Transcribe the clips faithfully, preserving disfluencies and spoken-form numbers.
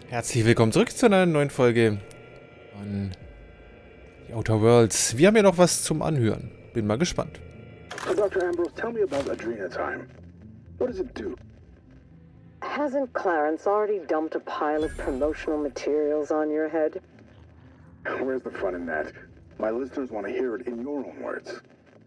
Herzlich willkommen zurück zu einer neuen Folge von The Outer Worlds. Wir haben ja noch was zum Anhören. Bin mal gespannt. So, Doctor Ambrose, tell me about Adrenatime. What does it do? Hasn't Clarence already dumped a pile of promotional materials on your head? Where's the fun in that? My listeners want to hear it in your own words.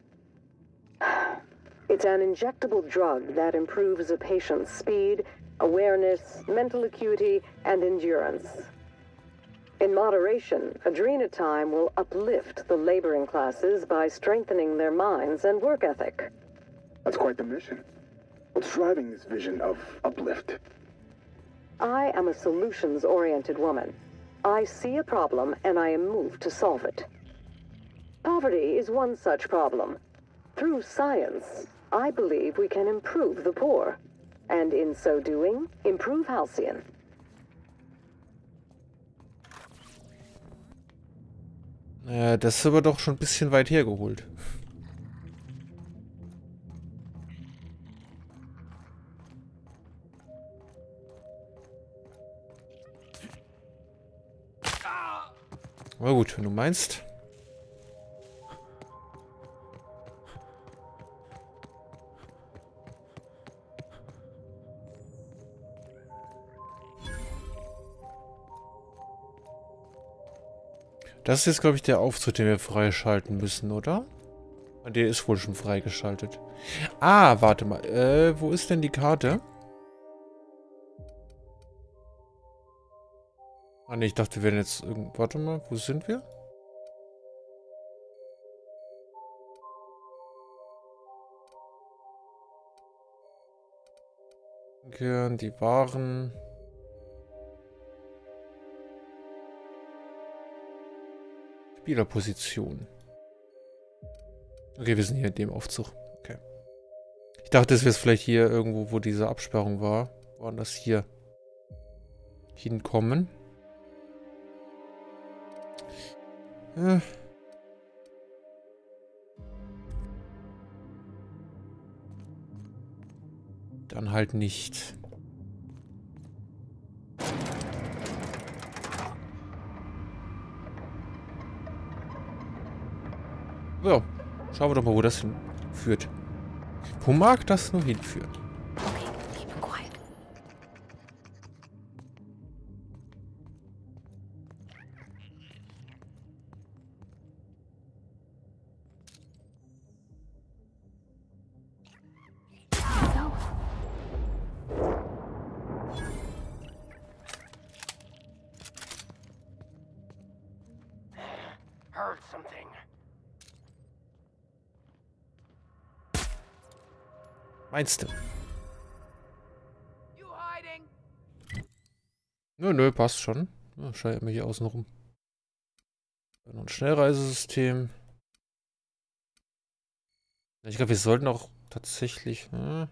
It's an injectable drug that improves a patient's speed, awareness, mental acuity, and endurance. In moderation, Adrenatime will uplift the laboring classes by strengthening their minds and work ethic. That's quite the mission. What's driving this vision of uplift? I am a solutions-oriented woman. I see a problem and I am moved to solve it. Poverty is one such problem. Through science, I believe we can improve the poor. And in so doing, improve Halcyon. Äh, das ist aber doch schon ein bisschen weit hergeholt. Aber gut, wenn du meinst. Das ist jetzt, glaube ich, der Auftritt, den wir freischalten müssen, oder? Der ist wohl schon freigeschaltet. Ah, warte mal. Äh, wo ist denn die Karte? Ah, ne, ich dachte, wir wären jetzt irgend... Warte mal, wo sind wir? Okay, die Waren... Spielerposition. Okay, wir sind hier in dem Aufzug. Okay. Ich dachte, es wäre vielleicht hier irgendwo, wo diese Absperrung war. Woanders hier hinkommen. Ja. Dann halt nicht. Ja, schauen wir doch mal, wo das hinführt. Wo mag das nur hinführen? Heard something. Meinst du? Nö, nö, passt schon. Ja, scheint mir hier außen rum. Noch ein Schnellreisesystem. Ich glaube, wir sollten auch tatsächlich... Hm.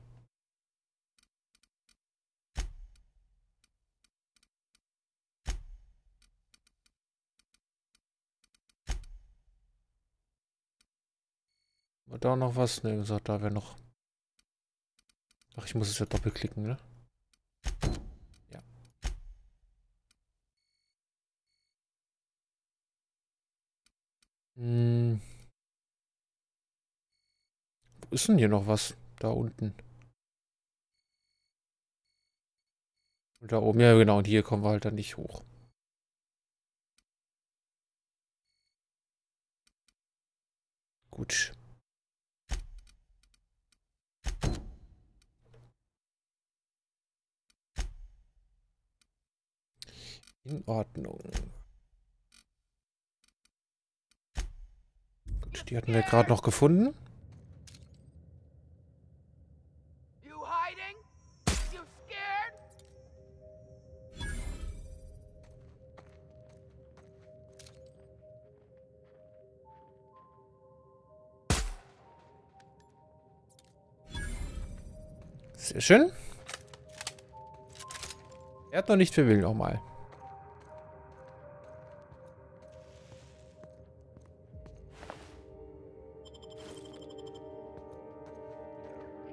War da noch was? Ne, gesagt, da wäre noch... Ach, ich muss es ja doppelklicken, ne? Ja. Hm. Wo ist denn hier noch was? Da unten. Und da oben, ja genau, und hier kommen wir halt dann nicht hoch. Gut. In Ordnung. Gut, die hatten wir gerade noch gefunden. Sehr schön. Er hat noch nicht viel Willen nochmal.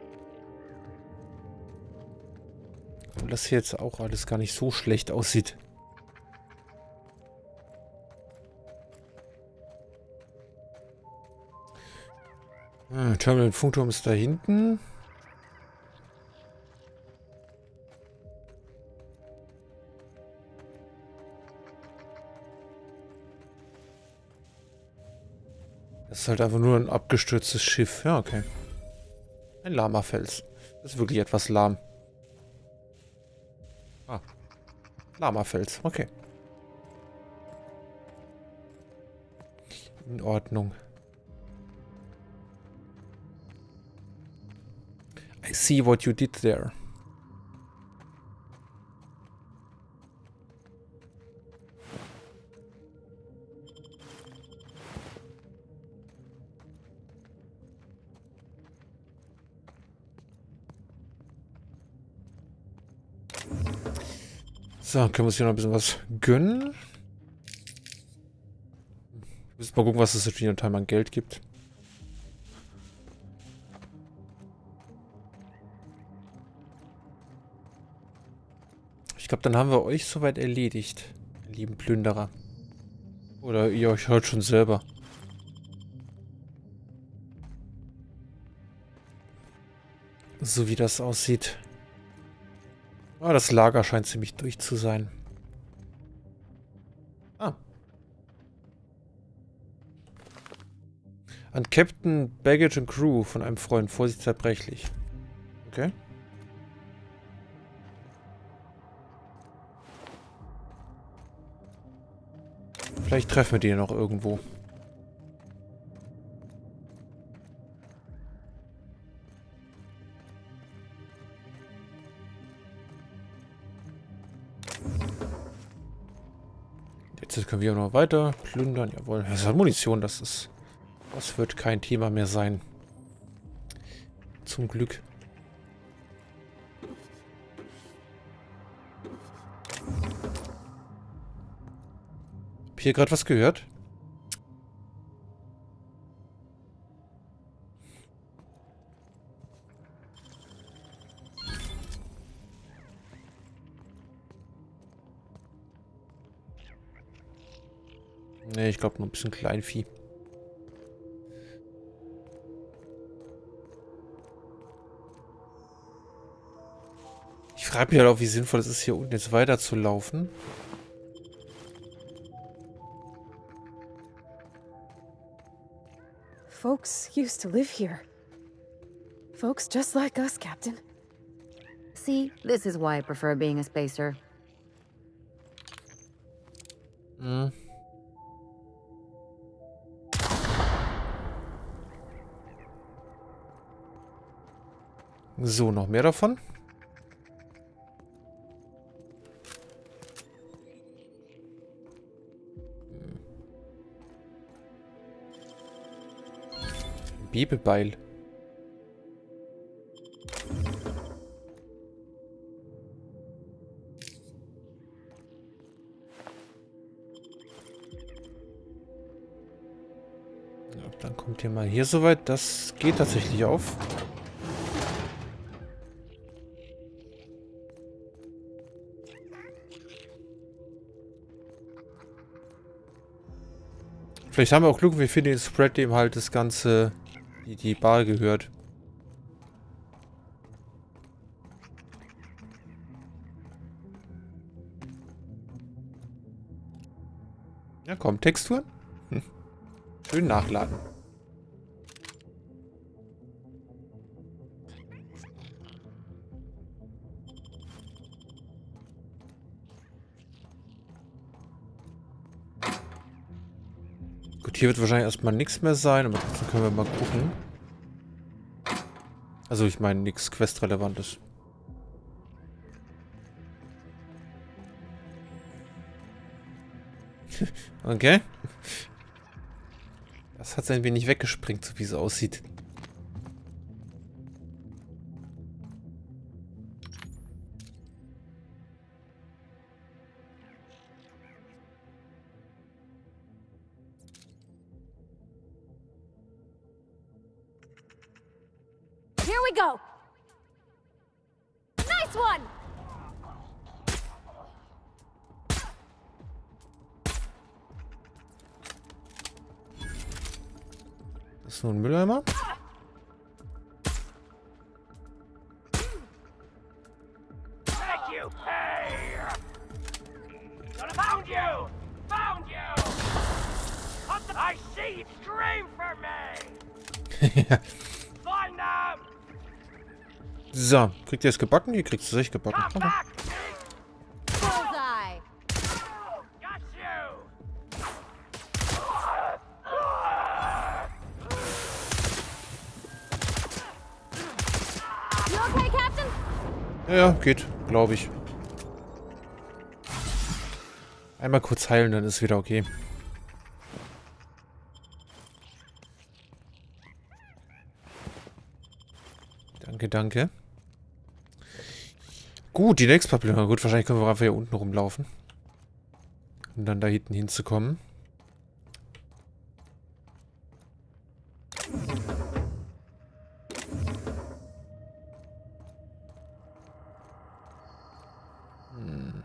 Und das hier jetzt auch alles gar nicht so schlecht aussieht. Hm, Terminal Funkturm ist da hinten. Das ist halt einfach nur ein abgestürztes Schiff. Ja, okay. Ein Lamafels. Das ist wirklich etwas lahm. Ah. Lamafels, okay. In Ordnung. I see what you did there. So, können wir uns hier noch ein bisschen was gönnen. Müssen mal gucken, was es in Time an Geld gibt. Ich glaube, dann haben wir euch soweit erledigt, lieben Plünderer. Oder ihr euch hört schon selber. So wie das aussieht. Ah, das Lager scheint ziemlich durch zu sein. Ah. An Captain Baggage and Crew von einem Freund. Vorsicht, zerbrechlich. Okay. Vielleicht treffen wir die noch irgendwo. Jetzt können wir noch weiter plündern. Jawohl. Das ist Munition, das ist. Das wird kein Thema mehr sein. Zum Glück. Hab hier gerade was gehört? Ne, ich glaube nur ein bisschen Kleinvieh. Ich frage mich halt auch, wie sinnvoll es ist, hier unten jetzt weiter zu laufen. Folks used to live here. Folks just like us, Captain. See, this is why I prefer being a spacer. Hm. So, noch mehr davon. Bebebeil. Ja, dann kommt ihr mal hier soweit. Das geht tatsächlich auf. Vielleicht haben wir auch Glück, wir finden den Spread, dem halt das Ganze, die, die Bar gehört. Ja, komm, Texturen. Hm. Schön nachladen. Gut, hier wird wahrscheinlich erstmal nichts mehr sein, aber trotzdem können wir mal gucken. Also ich meine, nichts Quest-Relevantes. Okay. Das hat ein wenig weggesprengt, so wie es aussieht. Here we go! Nice one! Das ist nur ein Mülleimer. you! Found you! What the- I see! Scream for me! Ja. Find them! So, kriegt ihr es gebacken? Ihr kriegt es echt gebacken. Come Aber back! Bullseye! Got you! You okay, Captain? ja, ja, geht, glaube ich. Einmal kurz heilen, dann ist wieder okay. Danke, danke. Gut, die nächste Papillon. Gut, wahrscheinlich können wir einfach hier unten rumlaufen. Um dann da hinten hinzukommen. Hm.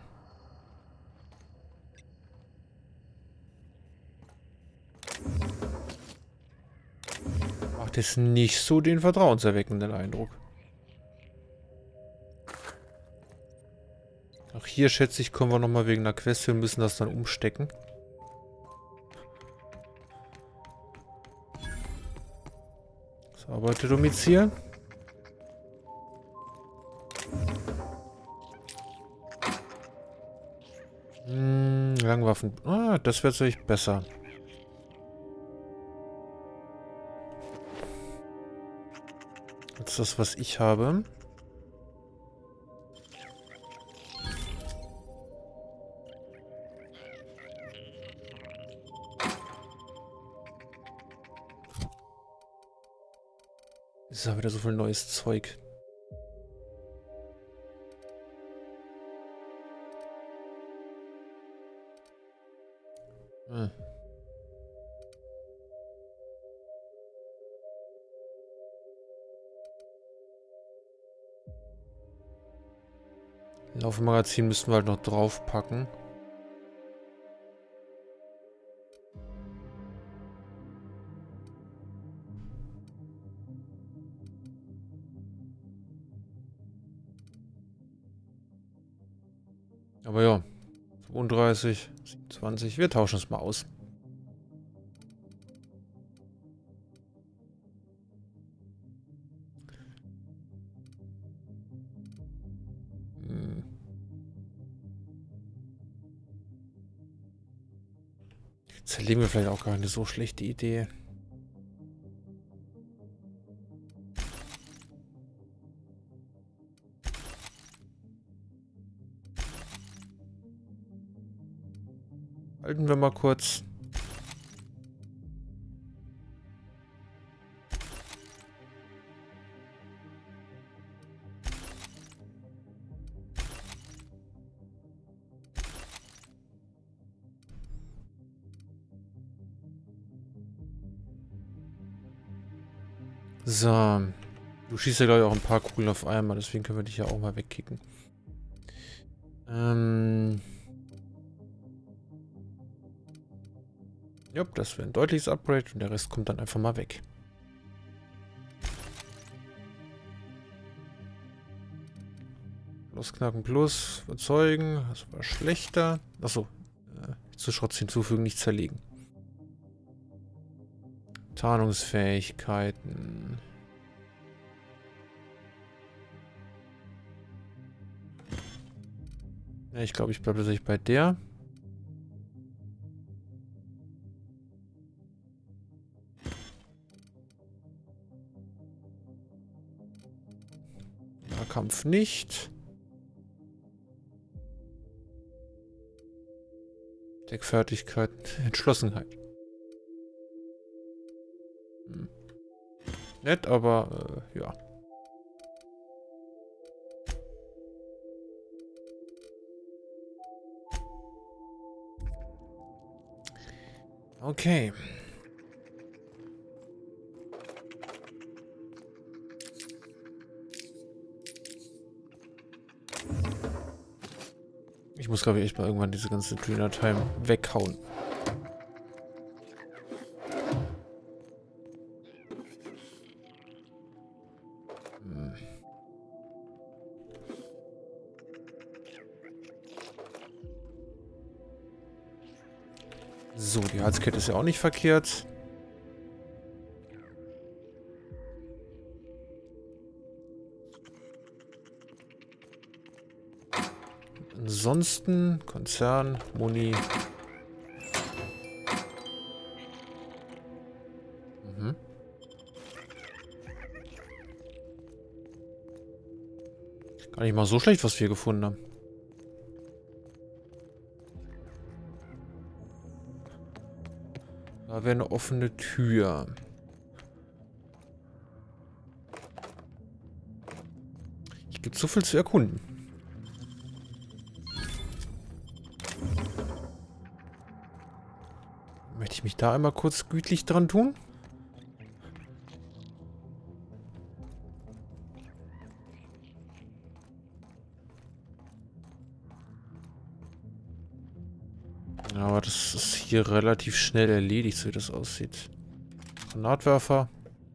Macht es nicht so den vertrauenserweckenden Eindruck. Auch hier, schätze ich, kommen wir nochmal wegen einer Quest. Wir müssen das dann umstecken. Das Arbeiterdomizil. Hm, Langwaffen. Ah, das wird sich besser. Als das, was ich habe. Ist ja wieder so viel neues Zeug. Hm. Laufmagazin müssen wir halt noch draufpacken. Aber ja, zweiunddreißig, siebenundzwanzig, wir tauschen es mal aus. Hm. Zerlegen wir vielleicht auch gar keine so schlechte Idee. Halten wir mal kurz. So. Du schießt ja, glaube ich, auch ein paar Kugeln auf einmal, deswegen können wir dich ja auch mal wegkicken. Ähm... Ja, das wäre ein deutliches Upgrade und der Rest kommt dann einfach mal weg. Losknacken plus, überzeugen, das war schlechter. Achso, äh, zu Schrotz hinzufügen, nicht zerlegen. Tarnungsfähigkeiten. Ja, ich glaube, ich bleibe tatsächlich bei der. Kampf nicht. Deckfertigkeit, Entschlossenheit. Hm. Nett, aber äh, ja. Okay. Ich muss, glaube ich, echt mal irgendwann diese ganze Dreamer Time weghauen. Hm. So, die Halskette ist ja auch nicht verkehrt. Ansonsten Konzern, Muni. Mhm. Gar nicht mal so schlecht, was wir gefunden haben. Da wäre eine offene Tür. Hier gibt so viel zu erkunden. Möchte ich mich da einmal kurz gütlich dran tun? Aber das ist hier relativ schnell erledigt, so wie das aussieht. Granatwerfer.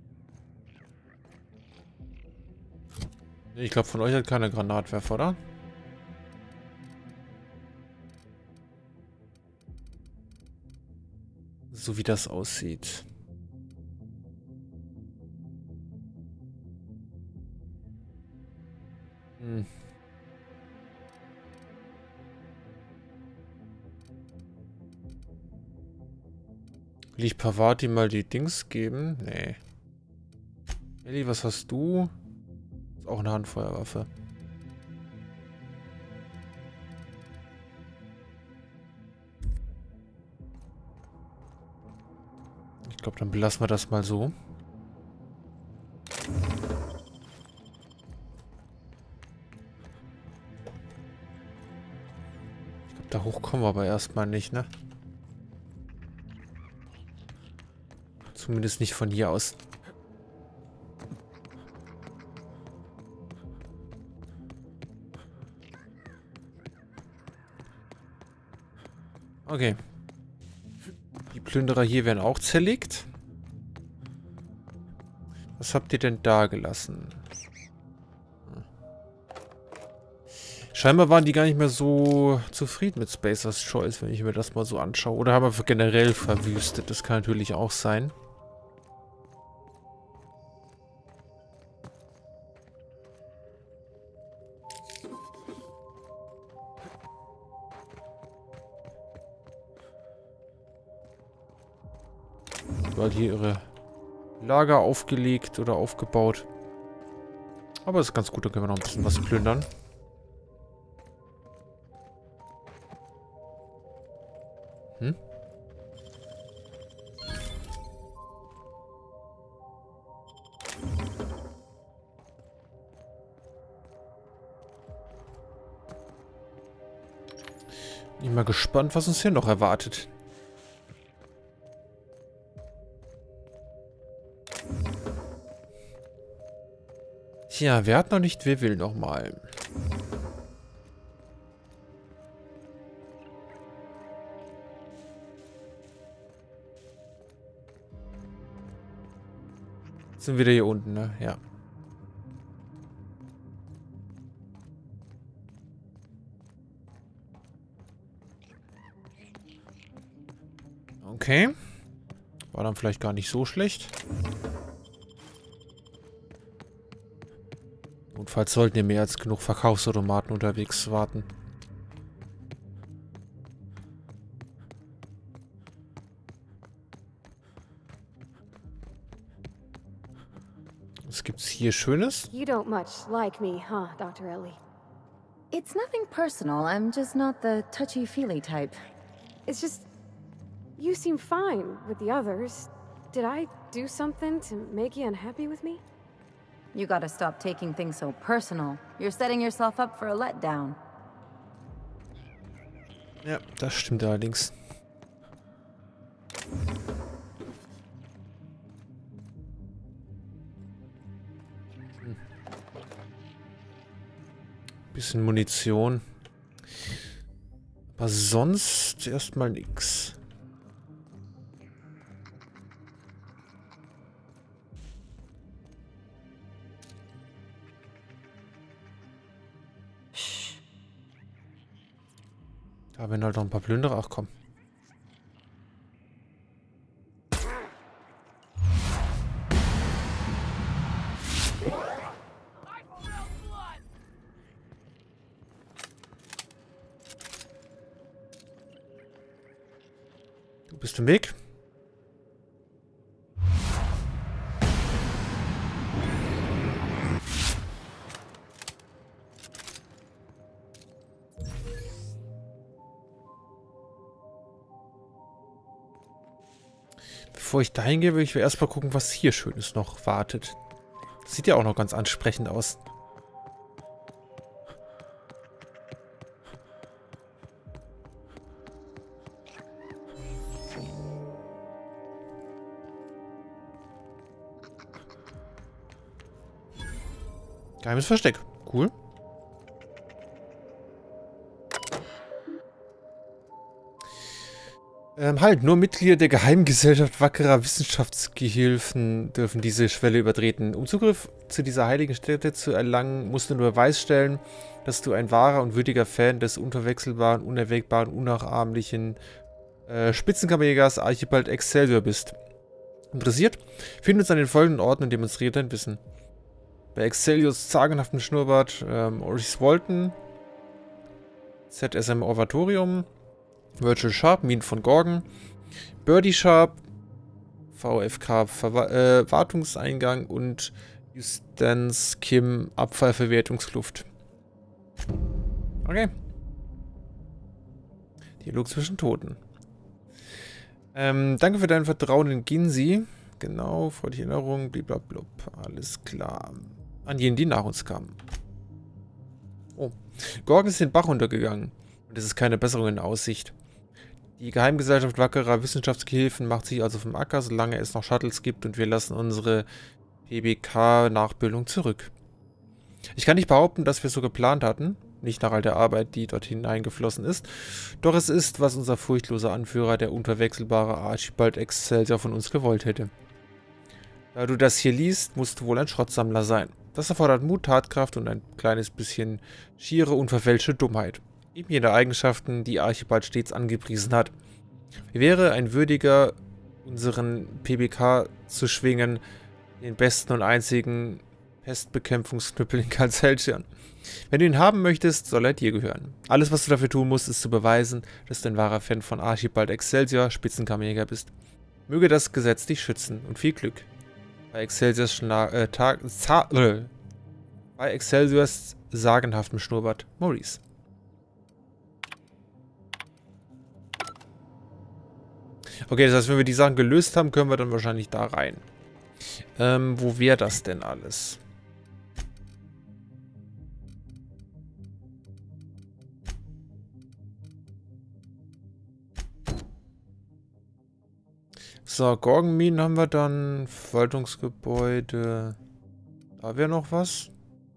Ich glaube, von euch hat keine Granatwerfer, oder? So wie das aussieht. Hm. Will ich Pavati mal die Dings geben? Nee. Ellie, was hast du? Ist auch eine Handfeuerwaffe. Ich glaube, dann belassen wir das mal so. Ich glaube, da hoch kommen wir aber erstmal nicht, ne? Zumindest nicht von hier aus. Okay. Die Plünderer hier werden auch zerlegt. Was habt ihr denn da gelassen? Scheinbar waren die gar nicht mehr so zufrieden mit Spacer's Choice, wenn ich mir das mal so anschaue. Oder haben einfach generell verwüstet. Das kann natürlich auch sein. Weil hier ihre Lager aufgelegt oder aufgebaut. Aber ist ganz gut, da können wir noch ein bisschen was plündern. Hm? Bin mal gespannt, was uns hier noch erwartet. Tja, wer hat noch nicht, wer will noch mal. Sind wieder hier unten, ne? Ja. Okay. War dann vielleicht gar nicht so schlecht. Notfalls sollten hier mehr als genug Verkaufsautomaten unterwegs warten. Was gibt's hier Schönes? You don't much like me, huh, Doctor Ellie? It's nothing personal. I'm just not the touchy-feely type. It's just... you seem fine with the others. Did I do something to make you unhappy with me? You gotta stop taking things so personal. You're setting yourself up for a letdown. Ja, das stimmt allerdings. Hm. Bisschen Munition. Aber sonst erstmal nix. Da werden halt noch ein paar Plünderer. Ach komm. Du bist im Weg. Bevor ich dahin gehe, will ich erstmal gucken, was hier Schönes noch wartet. Das sieht ja auch noch ganz ansprechend aus. Geheimes Versteck. Cool. Ähm, halt, nur Mitglieder der Geheimgesellschaft wackerer Wissenschaftsgehilfen dürfen diese Schwelle übertreten. Um Zugriff zu dieser heiligen Stätte zu erlangen, musst du nur Beweis stellen, dass du ein wahrer und würdiger Fan des unverwechselbaren, unerwägbaren, unnachahmlichen äh, Spitzenkammerjägers Archibald Excelsior bist. Interessiert? Finde uns an den folgenden Orten und demonstriere dein Wissen. Bei Excelsiors sagenhaften Schnurrbart, ähm, Oris Walton, Z S M Orvatorium, Virgil Sharp, Minen von Gorgon, Birdie Sharp, V F K Verwa äh, Wartungseingang und Justance Kim Abfallverwertungskluft. Okay. Dialog zwischen Toten. Ähm, danke für dein Vertrauen in Ginsi. Genau, freundliche Erinnerung, blablabla. Alles klar. An jenen, die nach uns kamen. Oh. Gorgon ist den Bach runtergegangen. Und es ist keine Besserung in Aussicht. Die Geheimgesellschaft wackerer Wissenschaftsgehilfen macht sich also vom Acker, solange es noch Shuttles gibt, und wir lassen unsere P B K-Nachbildung zurück. Ich kann nicht behaupten, dass wir es so geplant hatten, nicht nach all der Arbeit, die dort hineingeflossen ist, doch es ist, was unser furchtloser Anführer, der unverwechselbare Archibald Excelsior, von uns gewollt hätte. Da du das hier liest, musst du wohl ein Schrottsammler sein. Das erfordert Mut, Tatkraft und ein kleines bisschen schiere, unverfälschte Dummheit. Eben jene Eigenschaften, die Archibald stets angepriesen hat. Wie wäre ein würdiger, unseren P B K zu schwingen, den besten und einzigen Pestbekämpfungsknüppel in ganz Helschern. Wenn du ihn haben möchtest, soll er dir gehören. Alles, was du dafür tun musst, ist zu beweisen, dass du ein wahrer Fan von Archibald Excelsior, Spitzenkammerjäger bist. Möge das Gesetz dich schützen und viel Glück. Bei Excelsiors Schna äh, Tag äh, bei Excelsiors sagenhaftem Schnurrbart, Maurice. Okay, das heißt, wenn wir die Sachen gelöst haben, können wir dann wahrscheinlich da rein. Ähm, wo wäre das denn alles? So, Gorgonminen haben wir dann. Verwaltungsgebäude. Da wäre noch was.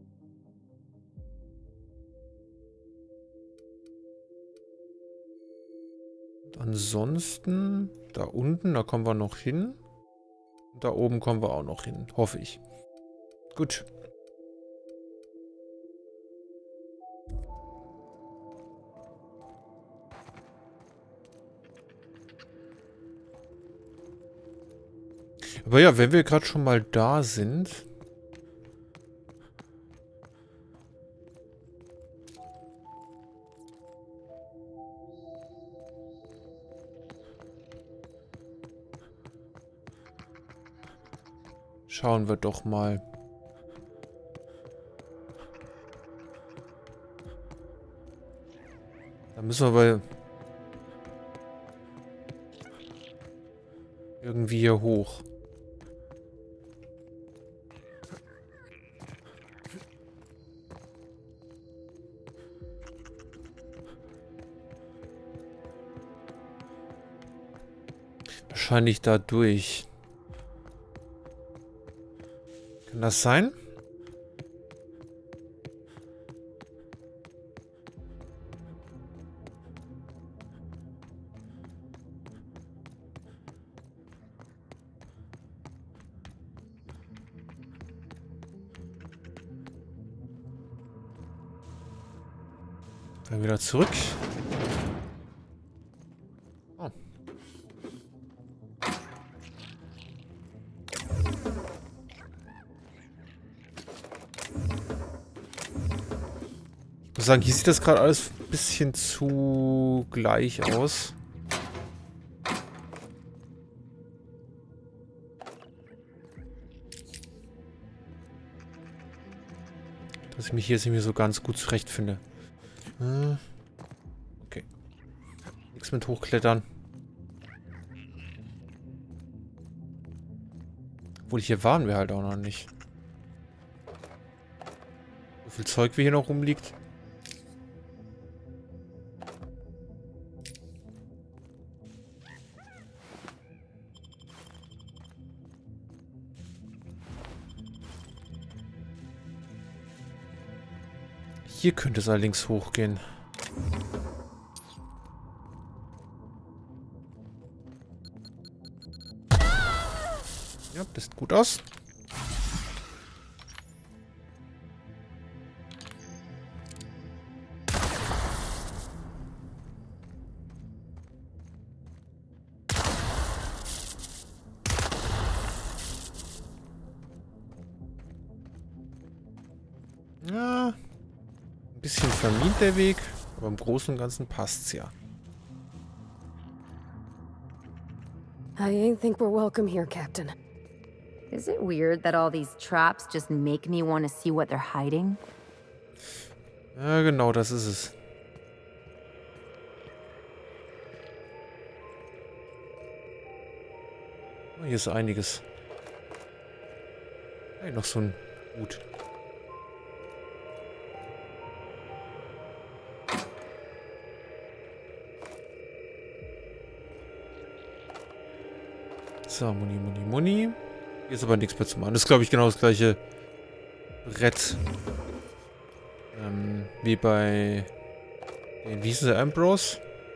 Ansonsten, da unten, da kommen wir noch hin. Da oben kommen wir auch noch hin, hoffe ich. Gut. Aber ja, wenn wir gerade schon mal da sind... Schauen wir doch mal. Da müssen wir aber irgendwie hier hoch. Wahrscheinlich da durch. Kann das sein? Dann wieder zurück. Oh. Ich muss sagen, hier sieht das gerade alles ein bisschen zu gleich aus. dass ich mich hier jetzt irgendwie so ganz gut zurechtfinde. Hm. Okay. Nichts mit hochklettern. Obwohl, hier waren wir halt auch noch nicht. So viel Zeug wie hier noch rumliegt. Hier könnte es allerdings hochgehen. Ja, das sieht gut aus. Ja, ein bisschen vermint der Weg, aber im Großen und Ganzen passt's ja. I ain't think we're welcome here, Captain. Is it weird that all these traps just make me want to see what they're hiding? Ja, genau, das ist es. Oh, hier ist einiges. Hey, noch so ein Hut. So, Muni, Muni, Muni. Hier ist aber nichts mehr zu machen. Das ist, glaube ich, genau das gleiche Brett. Ähm, wie bei den, wie hieß der, Ambrose?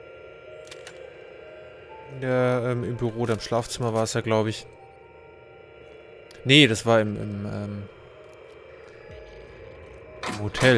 In der, ähm, im Büro oder im Schlafzimmer war es ja, glaube ich. Nee, das war im, im, ähm, im Hotel.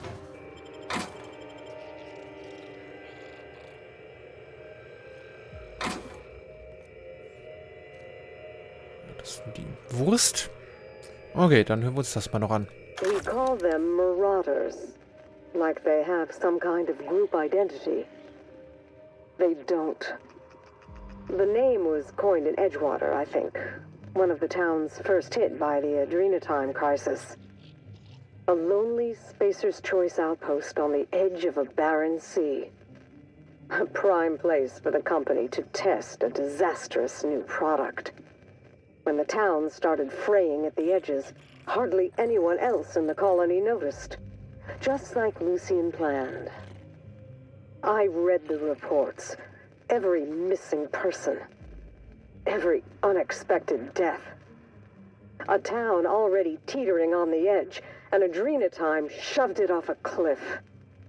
Die Wurst. Okay, dann hören wir uns das mal noch an. We call them marauders, like they have some kind of group identity. They don't. The name was coined in Edgewater, I think. One of the towns first hit by the Adrenatime crisis. A lonely Spacer's Choice outpost on the edge of a barren sea. A prime place for the company to test a disastrous new product. When the town started fraying at the edges, hardly anyone else in the colony noticed. Just like Lucian planned. I read the reports. Every missing person. Every unexpected death. A town already teetering on the edge, and Adrenatime shoved it off a cliff.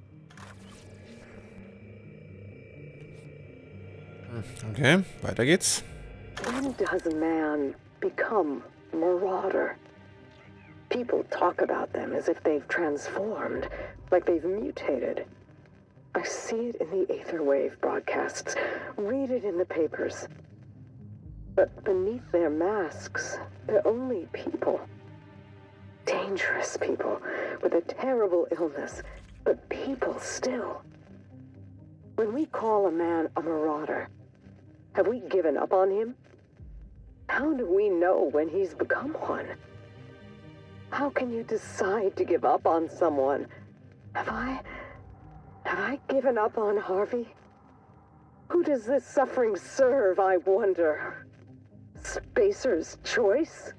Okay, weiter geht's. When does a man become marauder? People talk about them as if they've transformed, like they've mutated. I see it in the Aetherwave broadcasts, read it in the papers. But beneath their masks, they're only people. Dangerous people, with a terrible illness, but people still. When we call a man a marauder, have we given up on him? How do we know when he's become one? How can you decide to give up on someone? Have I... have I given up on Harvey? Who does this suffering serve, I wonder? Spacer's Choice?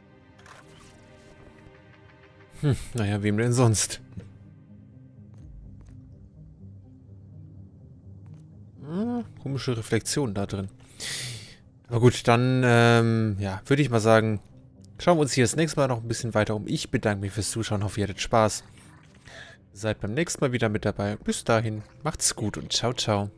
Hm, naja, wem denn sonst? Hm, komische Reflexion da drin. Aber gut, dann, ähm, ja, würde ich mal sagen, schauen wir uns hier das nächste Mal noch ein bisschen weiter um. Ich bedanke mich fürs Zuschauen, hoffe, ihr hattet Spaß. Seid beim nächsten Mal wieder mit dabei. Bis dahin, macht's gut und ciao, ciao.